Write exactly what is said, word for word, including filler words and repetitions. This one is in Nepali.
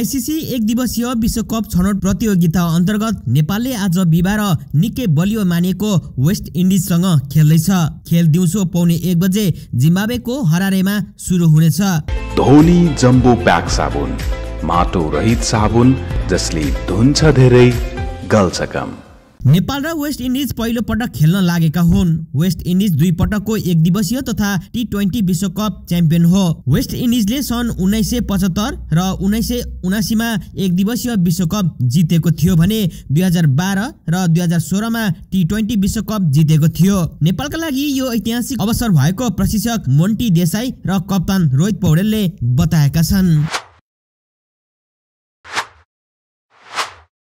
आइसिसी एक दिवसीय विश्वकप छनौट प्रतियोगिता अन्तर्गत नेपालले आज बिहिबार निकै बलियो मानिएको वेस्ट इन्डिजसँग खेल्दैछ। खेल दिउँसो पौने एक बजे जिम्बाब्वेको हरारेमा सुरु हुनेछ। धोनी जम्बो प्याक साबुन, माटो रहित साबुन जसले धुन्छ धेरै गल्छ कम। नेपाल र वेस्ट इन्डिज पहिलो पटक खेल्न लागेका हुन्। वेस्ट इन्डिज दुई पटकको एक दिवसीय तथा टी ट्वेन्टी विश्वकप च्याम्पियन हो। वेस्ट इन्डिजले सन् उन्नाइस सय पचहत्तर र उन्नाइस सय उनासीमा एक दिवसीय विश्वकप जितेको थियो भने दुई हजार बाह्र र दुई हजार सोह्रमा टी ट्वेन्टी विश्वकप जितेको थियो। नेपालका लागि यो ऐतिहासिक अवसर भएको प्रशिक्षक मोन्टी देसाई र कप्तान रोहित पौडेलले बताएका छन्।